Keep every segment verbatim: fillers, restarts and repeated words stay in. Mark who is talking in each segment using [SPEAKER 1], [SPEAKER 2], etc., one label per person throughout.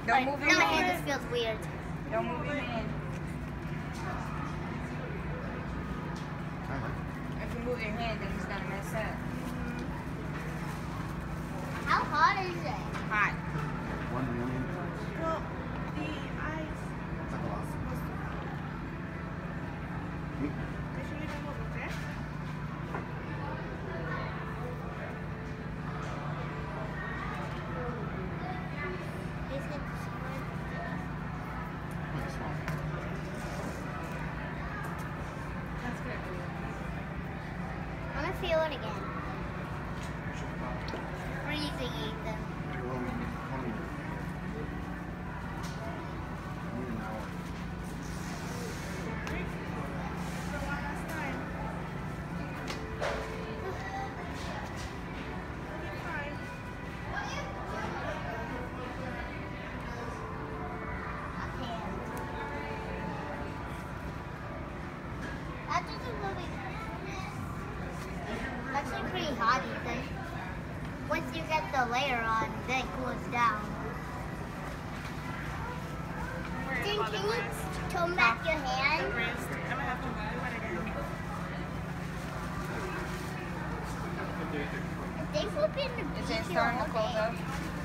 [SPEAKER 1] Don't move your
[SPEAKER 2] now my
[SPEAKER 1] hand.
[SPEAKER 2] hand just feels weird.
[SPEAKER 1] Don't move your hand. If you move your hand, then it's gonna mess up.
[SPEAKER 2] How hot is it?
[SPEAKER 1] Hot.
[SPEAKER 3] One million.
[SPEAKER 4] Well, the ice.
[SPEAKER 3] It's like a lot.
[SPEAKER 4] They should leave them over there.
[SPEAKER 2] Is it
[SPEAKER 3] Pretty small.
[SPEAKER 4] That's good.
[SPEAKER 2] I'm gonna feel it again. Freezing, Ethan.
[SPEAKER 3] You're only- only- only an hour.
[SPEAKER 4] So one last time. You'll be fine.
[SPEAKER 2] That doesn't really. That's actually pretty hot, Ethan. Once you get the layer on, then it cools down.
[SPEAKER 4] Don't worry
[SPEAKER 2] Then
[SPEAKER 4] about
[SPEAKER 2] can
[SPEAKER 4] the
[SPEAKER 2] you
[SPEAKER 4] wrist.
[SPEAKER 2] turn back your
[SPEAKER 4] The
[SPEAKER 2] hand?
[SPEAKER 4] wrist. I'm gonna have to do it again.
[SPEAKER 2] They flip in the
[SPEAKER 1] Is
[SPEAKER 2] beach
[SPEAKER 1] it starting to
[SPEAKER 2] all
[SPEAKER 1] cold
[SPEAKER 2] day.
[SPEAKER 1] up?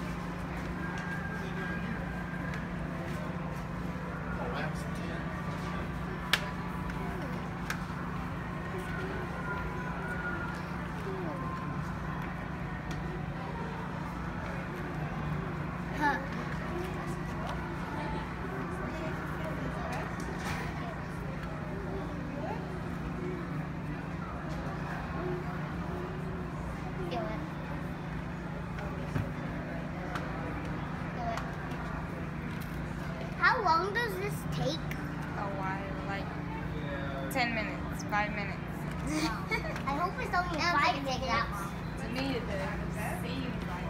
[SPEAKER 2] Huh. Feel it. Feel it. How long does this take?
[SPEAKER 1] A while, like ten minutes, five minutes.
[SPEAKER 2] I hope it's only five minutes.
[SPEAKER 1] To me, it seems like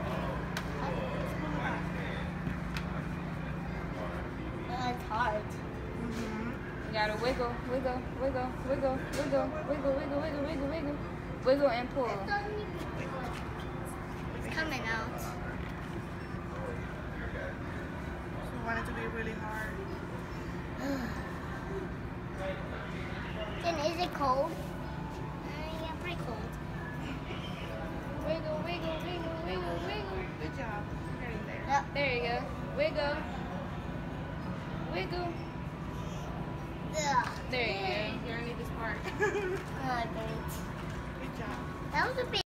[SPEAKER 2] Uh, it's hard.
[SPEAKER 1] you gotta wiggle, wiggle, wiggle, wiggle, wiggle, wiggle, wiggle, wiggle, wiggle, wiggle, wiggle and pull.
[SPEAKER 2] It's coming out.
[SPEAKER 4] We want it to be really hard.
[SPEAKER 2] Then is it cold? Uh, yeah, pretty cold.
[SPEAKER 1] Wiggle, wiggle, wiggle, wiggle, wiggle.
[SPEAKER 4] Good job. You're getting there.
[SPEAKER 2] Yep.
[SPEAKER 1] There you go. Wiggle, wiggle.
[SPEAKER 2] Ugh.
[SPEAKER 1] There you go. You're gonna need this part.
[SPEAKER 2] Oh, great.
[SPEAKER 4] Good job.
[SPEAKER 2] That was a bit.